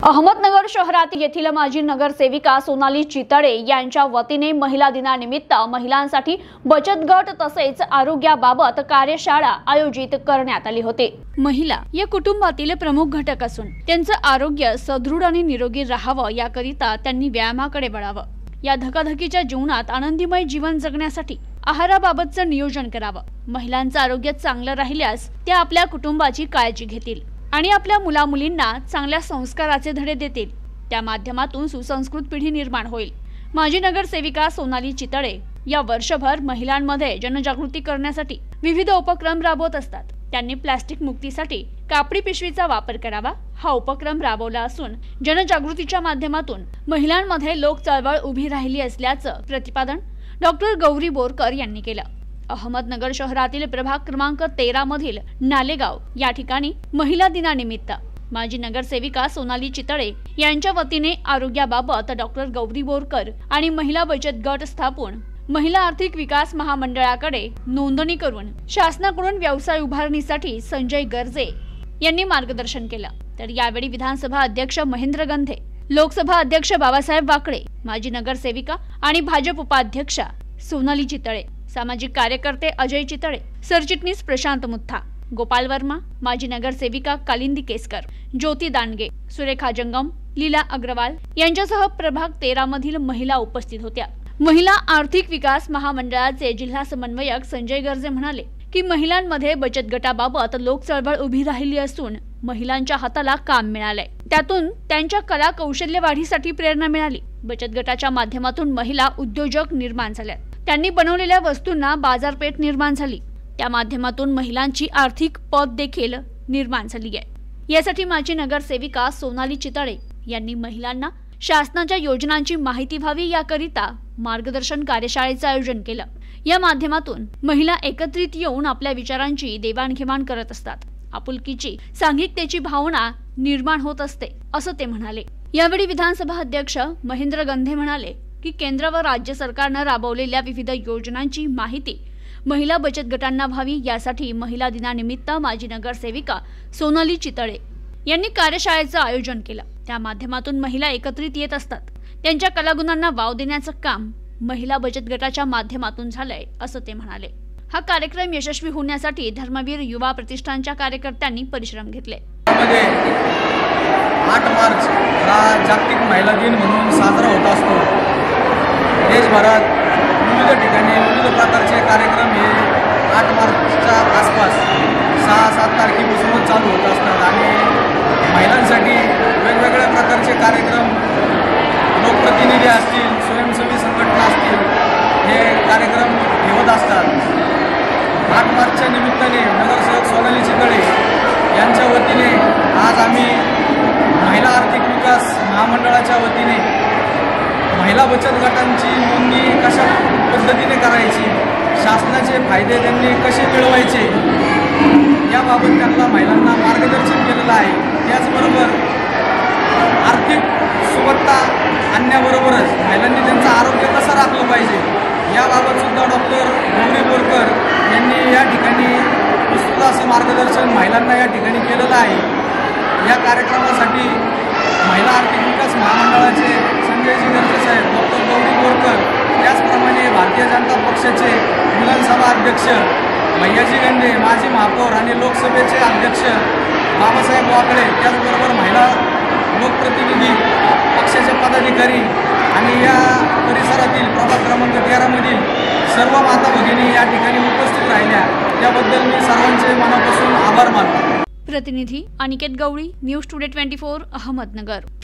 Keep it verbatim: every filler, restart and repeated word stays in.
अहमदनगर शहरात येथील माजी नगरसेविका सोनाली चितळे यांच्या वतीने महिला दिनानिमित्त महिलांसाठी बचत गट तसेच आरोग्याबाबत कार्यशाळा आयोजित करण्यात आली होती। महिला या कुटुंबातील प्रमुख घटक असून त्यांचे आरोग्य सदृढ आणि निरोगी राहावे याकरिता त्यांनी व्यायामाकडे वळावे। या धकाधकीच्या जीवनात आनंदीमय जीवन जगण्यासाठी आहाराबाबतचे नियोजन करावे। महिलांचे आरोग्य चांगले राहिल्यास त्या आपल्या कुटुंबाची काळजी घेतील आणि आपल्या मुला मुलींना चांगल्या संस्काराचे धडे देतील। त्या माध्यमातून सुसंस्कृत पिढी निर्माण होईल। माजी नगरसेविका सोनाली चितळे या वर्षभर महिलांमध्ये जनजागृती करण्यासाठी विविध उपक्रम राबवत असतात। त्यांनी प्लास्टिक मुक्तीसाठी कापडी पिशवीचा वापर करावा हा उपक्रम राबवला असून जनजागृतीच्या माध्यमातून महिलांमध्ये लोक चळवळ उभी राहिली असल्याचे प्रतिपादन डॉक्टर गौरी बोरकर यांनी केलं। अहमदनगर शहरातील प्रभाग क्रमांक तेरा मधील नालेगाव या ठिकाणी महिला दिनानिमित्त माजी नगरसेविका सोनाली चितळे यांच्या वतीने आरोग्याबाबत डॉक्टर गौरी बोरकर आणि महिला बचत गट स्थापून महिला आर्थिक विकास महामंडळाकडे नोंदणी करून शासनाकडून व्यवसाय उभारणीसाठी संजय गर्जे यांनी मार्गदर्शन केलं। तर यावेळी विधानसभा अध्यक्ष महेंद्र गंधे, लोकसभा अध्यक्ष बाबासाहेब वाकडे, माजी नगरसेविका आणि भाजप उपाध्यक्षा सोनाली चितळे, सामाजिक कार्यकर्ते अजय चितळे, सरचिटणीस प्रशांत मुथा, गोपाल वर्मा, माजी नगरसेविका कालिंदी केसकर, ज्योती दांडगे, सुरेखा जंगम, लीला अग्रवाल यांच्यासह प्रभाग तेरा मधील महिला उपस्थित होत्या। महिला आर्थिक विकास महामंडळाचे जिल्हा समन्वयक संजय गर्जे म्हणाले की महिलांमध्ये बचत गटाबाबत लोक चळवळ उभी राहिली असून महिलांच्या हाताला काम मिळाले, त्यातून त्यांच्या कला कौशल्य वाढीसाठी प्रेरणा मिळाली। बचत गटाच्या माध्यमातून महिला उद्योजक निर्माण झाल्या, त्यांनी बनवलेल्या वस्तूंना बाजारपेठ निर्माण झाली, त्या माध्यमातून महिलांची आर्थिक पत देखील निर्माण झाली आहे। यासाठी माजी नगरसेविका सोनाली चितळे यांनी महिलांना शासनाच्या योजनांची माहिती व्हावी याकरिता मार्गदर्शन कार्यशाळेचे आयोजन केलं। या माध्यमातून महिला एकत्रित येऊन आपल्या विचारांची देवाणघेवाण करत असतात, आपुलकीची सांघिकतेची भावना निर्माण होत असते असं ते म्हणाले। यावेळी विधानसभा अध्यक्ष महेंद्र गंधे म्हणाले की केंद्र व राज्य सरकारने राबवलेल्या विविध योजनांची माहिती महिला बचत गटांना व्हावी यासाठी महिला दिनानिमित्त माजी नगरसेविका सोनाली चितळे यांनी कार्यशाळेचे आयोजन केलं। त्या माध्यमातून महिला एकत्रित येत असतात, त्यांच्या कलागुणांना वाव देण्याचं काम महिला बचत गटाच्या माध्यमातून झालंय असं ते म्हणाले। हा कार्यक्रम यशस्वी होण्यासाठी धर्मवीर युवा प्रतिष्ठानच्या कार्यकर्त्यांनी परिश्रम घेतले। आठ मार्च हा जागतिक महिला दिन म्हणून साजरा होत असतो। देशभरात विविध ठिकाणी विविध प्रकारचे कार्यक्रम हे आठ मार्चच्या आसपास सहा सात तारखेपासूनच चालू होत असतात आणि महिलांसाठी वेगवेगळ्या प्रकारचे कार्यक्रम, लोकप्रतिनिधी असतील, स्वयंसेवी संघटना असतील, हे कार्यक्रम घेत असतात। आठ मार्चच्या निमित्ताने नगरसेवक सोनाली चितळे यांच्या वतीने आज आम्ही महिला आर्थिक विकास महामंडळाच्या वतीने महिला बचत गटांची नोंदणी कशा पद्धतीने करायची, शासनाचे फायदे त्यांनी कसे मिळवायचे याबाबत त्यांना महिलांना मार्गदर्शन केलेलं आहे। त्याचबरोबर आर्थिक सुबत्ता आणण्याबरोबरच महिलांनी त्यांचं आरोग्य कसं राखलं पाहिजे याबाबत सुद्धा डॉक्टर गौरी बोरकर यांनी या ठिकाणी विस्तृत असं मार्गदर्शन महिलांना या ठिकाणी केलेलं आहे। या कार्यक्रमासाठी महिला आर्थिक विकास महामंडळाचे संजयजी गर्जे साहेब, डॉक्टर गौरी बोरकर, त्याचप्रमाणे भारतीय जनता पक्षाचे विधानसभा अध्यक्ष भैयाजी गंडे, माजी महापौर आणि लोकसभेचे अध्यक्ष बाबासाहेब वाकडे, त्याचबरोबर महिला लोकप्रतिनिधी, पक्षाचे पदाधिकारी आणि या परिसरातील प्रभाग क्रमांक तेरा मधील सर्व माता भगिनी या ठिकाणी उपस्थित राहिल्या, त्याबद्दल मी सर्वांचे मनापासून आभार मानतो। प्रतिनिधी अनिकेत गवळी, न्यूज टुडे चोवीस, अहमदनगर।